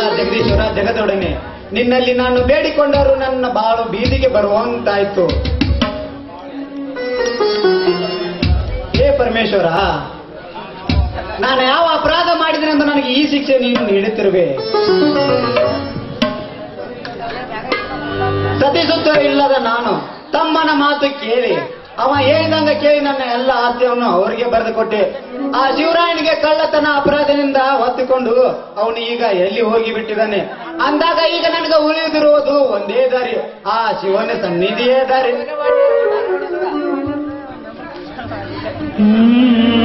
ಜಗದೀಶ್ವರ ಜಗದೊಡನೆ ನಿನ್ನಲ್ಲಿ ನಾನು ಬೇಡಿಕೊಂಡರೂ ನನ್ನ ಬಾಳು ಬೀದಿಗೆ ಬರುವಂತಾಯ್ತು. ಹೇ ಪರಮೇಶ್ವರ, ನಾನು ಯಾವ ಅಪರಾಧ ಮಾಡಿದ್ರೆ ಅಂತ ನನಗೆ ಈ ಶಿಕ್ಷೆ ನೀನು ನೀಡುತ್ತಿರುವೆ? ಸತಿಸುತ್ತ ಇಲ್ಲದ ನಾನು ತಮ್ಮನ ಮಾತು ಕೇಳಿ ಅವ ಹೇಳಿದಂಗ ಕೇಳಿ ನನ್ನ ಎಲ್ಲ ಆಸ್ತಿಯನ್ನು ಅವರಿಗೆ ಬರೆದು ಕೊಟ್ಟೆ. ಆ ಶಿವರಾಯನಿಗೆ ಕಳ್ಳತನ ಅಪರಾಧದಿಂದ ಹೊತ್ತುಕೊಂಡು ಅವನು ಈಗ ಎಲ್ಲಿ ಹೋಗಿ ಬಿಟ್ಟಿದ್ದಾನೆ ಅಂದಾಗ ಈಗ ನನಗೆ ಉಳಿದಿರುವುದು ಒಂದೇ ದಾರಿ, ಆ ಶಿವನ ಸನ್ನಿಧಿಯೇ ದಾರಿ.